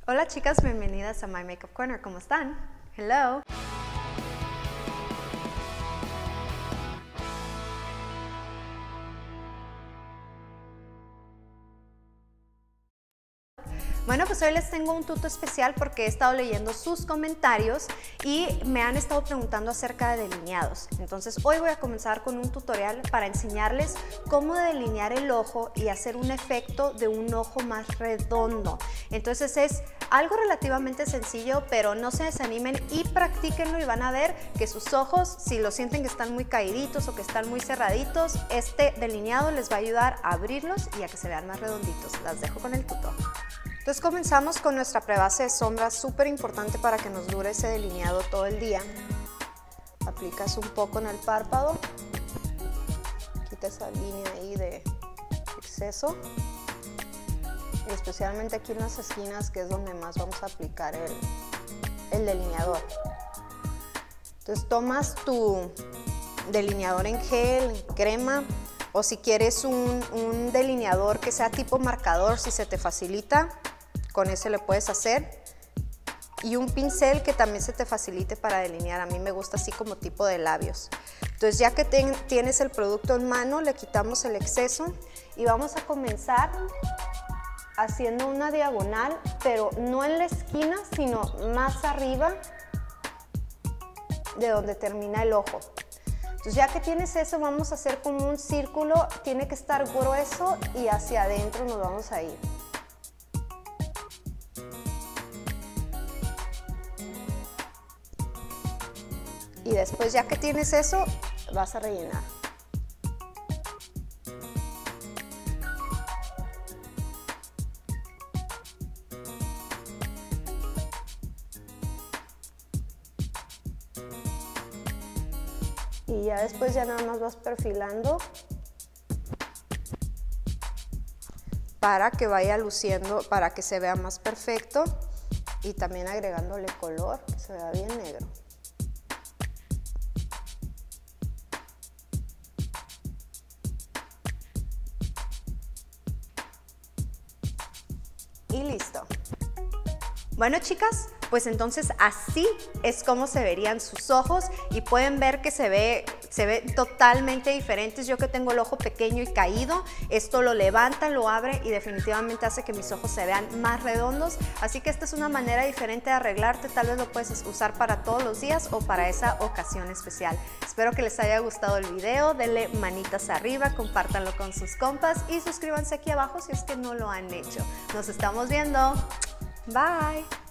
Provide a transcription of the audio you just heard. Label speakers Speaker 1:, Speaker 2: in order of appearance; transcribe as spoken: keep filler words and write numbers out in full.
Speaker 1: Hola chicas, bienvenidas a My Makeup Corner. ¿Cómo están? Hello. Bueno, pues hoy les tengo un tuto especial porque he estado leyendo sus comentarios y me han estado preguntando acerca de delineados. Entonces hoy voy a comenzar con un tutorial para enseñarles cómo delinear el ojo y hacer un efecto de un ojo más redondo. Entonces es algo relativamente sencillo, pero no se desanimen y practíquenlo y van a ver que sus ojos, si lo sienten que están muy caíditos o que están muy cerraditos, este delineado les va a ayudar a abrirlos y a que se vean más redonditos. Las dejo con el tuto. Entonces comenzamos con nuestra prebase de sombra, súper importante para que nos dure ese delineado todo el día. Aplicas un poco en el párpado, quita esa línea ahí de exceso, y especialmente aquí en las esquinas, que es donde más vamos a aplicar el, el delineador. Entonces tomas tu delineador en gel, en crema, o si quieres un, un delineador que sea tipo marcador, si se te facilita, con ese le puedes hacer, y un pincel que también se te facilite para delinear. A mí me gusta así como tipo de labios. Entonces ya que ten, tienes el producto en mano, le quitamos el exceso y vamos a comenzar haciendo una diagonal, pero no en la esquina, sino más arriba de donde termina el ojo. Entonces ya que tienes eso, vamos a hacer como un círculo, tiene que estar grueso y hacia adentro nos vamos a ir. Y después ya que tienes eso, vas a rellenar. Y ya después ya nada más vas perfilando para que vaya luciendo, para que se vea más perfecto, y también agregándole color, que se vea bien negro. Y listo. Bueno chicas, pues entonces así es como se verían sus ojos y pueden ver que se ve, se ve totalmente diferentes. Yo que tengo el ojo pequeño y caído, esto lo levanta, lo abre y definitivamente hace que mis ojos se vean más redondos. Así que esta es una manera diferente de arreglarte, tal vez lo puedes usar para todos los días o para esa ocasión especial. Espero que les haya gustado el video, denle manitas arriba, compártanlo con sus compas y suscríbanse aquí abajo si es que no lo han hecho. Nos estamos viendo. Bye.